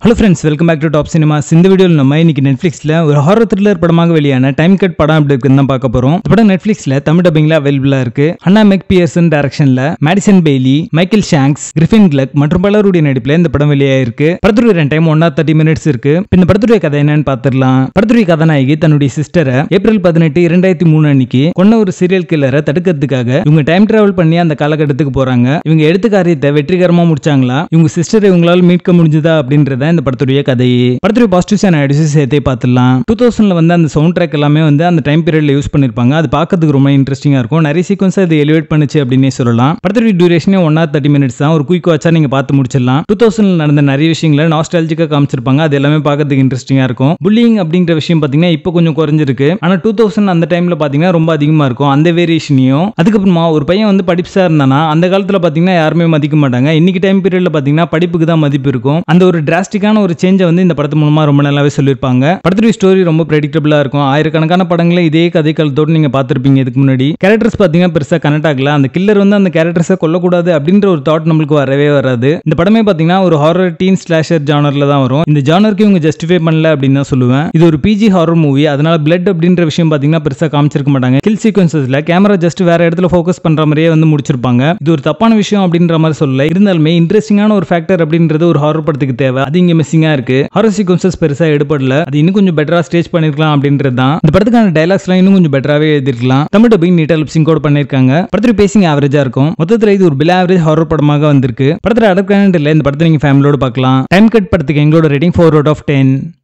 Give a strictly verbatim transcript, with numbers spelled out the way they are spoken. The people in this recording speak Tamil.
Hello friends, welcome back to Top Cinemas. இந்த வீடியோல நம்ம இன்னைக்கு Netflixல ஒரு ஹாரர் த்ரில்லர் படமாக வெளியான டைம் கட் படம் எப்படி இருக்குன்னு தான் பார்க்க போறோம். இந்த படம் Netflixல தமிழ் டப்பிங்ல அவைலபிளா இருக்கு. அண்ணா Macpherson டைரக்ஷன்ல Madison Bailey, Michael Shanks, Griffin Gluck மற்றும் பலருடைய நடிப்புல இந்த படம் வெளியாயிருக்கு. படத்துடைய run time one hour thirty minutes இருக்கு. இந்த படத்துடைய கதை என்னன்னு பார்த்திடலாம். படத்துடைய கதாநாயகி தன்னுடைய சிஸ்டரை ஏப்ரல் பதினெட்டு இரண்டாயிரத்து மூன்று அன்னைக்கு கொன்ன ஒரு சீரியல் கில்லரை தடுக்கிறதுக்காக இவங்க டைம் டிராவல் பண்ணி அந்த காலகட்டத்துக்கு போறாங்க. இவங்க எடுத்த காரியத்தை வெற்றிகரமா முடிச்சாங்களா, இவங்க சிஸ்டரை இவங்களால மீட்க முடிஞ்சதா அப்படின்றத இந்த படத்துடைய கதை. படத்துடைய பாசிட்டிவ்ஸ் அண்ட் நெகட்டிவ்ஸ் சேர்த்தே பார்த்துடலாம். டூ தௌசண்ட்ல வந்து அந்த சவுண்ட் ட்ராக் எல்லாமே வந்து அந்த டைம் பீரியட்ல யூஸ் பண்ணிருப்பாங்க. அது பார்க்கிறதுக்கு ரொம்ப இன்ட்ரெஸ்டிங்கா இருக்கும். நிறைய சீக்வன்ஸ் அது எலிவேட் பண்ணுச்சு அப்படின்னே சொல்லலாம். படத்துடைய டியூரேஷனே ஒன் ஹவர் தேர்ட்டி மினிட்ஸ் தான். ஒரு குயிக் வாட்சா நீங்க பார்த்து முடிச்சிடலாம். டூ தௌசண்ட்ல நடந்த நிறைய விஷயங்களை நாஸ்டாலஜிக்கா காமிச்சிருப்பாங்க. அது எல்லாமே பார்க்கிறதுக்கு இன்ட்ரெஸ்டிங்கா இருக்கும். புல்லிங் அப்படிங்கிற விஷயம் பாத்தீங்கன்னா இப்போ கொஞ்சம் குறைஞ்சிருக்கு. ஆனா டூ தௌசண்ட் அந்த டைம்ல பாத்தீங்கன்னா ரொம்ப அதிகமா இருக்கும். அந்த வேரியேஷனையும் அதுக்கப்புறமா ஒரு பையன் வந்து படிப்புசா இருந்தானா அந்த காலத்துல பாத்தீங்கன்னா யாருமே மதிக்க மாட்டாங்க. இன்னைக்கு டைம் பீரியட்ல பாத்தீங்கன்னா படிப்புக்கு தான் மதிப்பு இருக்கும். அந்த ஒரு டிராஸ்டிக்கான ஒரு சேஞ்சை வந்து இந்த படத்து மூலமா ரொம்ப நல்லாவே சொல்லியிருப்பாங்க. படத்துடைய ஸ்டோரி ரொம்ப பிரெடிக்டபிளா இருக்கும். ஆயிரக்கணக்கான படங்களை இதே கதை காலத்தோடு நீங்க பார்த்திருப்பீங்க. இதுக்கு முன்னாடி கேரக்டர்ஸ் பாத்தீங்கன்னா பெருசா கனெக்ட் ஆகல. அந்த கில்லர் வந்து அந்த கேரக்டர்ஸை கொல்லக்கூடாது அப்படின்ற ஒரு தாட் நம்மளுக்கு வரவே வராது. இந்த படமே பாத்தீங்கன்னா ஒரு ஹாரர் டீன் ஸ்லாஷர் ஜானர்ல தான் வரும். இந்த ஜானருக்கு இவங்க ஜஸ்டிஃபை பண்ணல அப்படின்னு தான் சொல்லுவேன். இது ஒரு பிஜி ஹாரர் மூவி. அதனால பிளட் அப்படின்ற விஷயம் பாத்தீங்கன்னா பெருசா காமிச்சிருக்க மாட்டாங்க. கில் சீக்வன்சஸ்ல கேமரா ஜஸ்ட் வேற இடத்துல ஃபோக்கஸ் பண்ற மாதிரியே வந்து முடிச்சிருப்பாங்க. இது ஒரு தப்பான விஷயம் அப்படின்ற மாதிரி சொல்லல. இருந்தாலுமே இன்ட்ரெஸ்டிங்கான ஒரு ஃபேக்டர் அப்படின்றது ஒரு ஹாரர் படத்துக்கு தேவை. அது இங்க மிஸ்ஸிங்கா இருக்கு. ஹாரர் சீக்வன்சஸ் பெருசா எடுபடல. அது இன்னும் கொஞ்சம் பெட்டரா ஸ்டேஜ் பண்ணிருக்கலாம் அப்படின்றது தான். இந்த படத்துக்கான டயலாக்ஸ்லாம் இன்னும் கொஞ்சம் பெட்டராவே எழுதிருக்கலாம். தமிழ் டப்பிங் நீட்டா லிப் சிங்க் கோட் பண்ணிருக்காங்க. படத்துல பேசிங் ஆவரேஜா இருக்கும். மொத்தத்துல இது ஒரு பிலோ ஆவரேஜ் ஹாரர் படமாக வந்திருக்கு. படத்துல அடப்ட் இல்ல. இந்த படத்தை நீங்க ஃபேமிலியோட பார்க்கலாம். டைம் கட் படத்துக்கு எங்களோட rating four out of ten.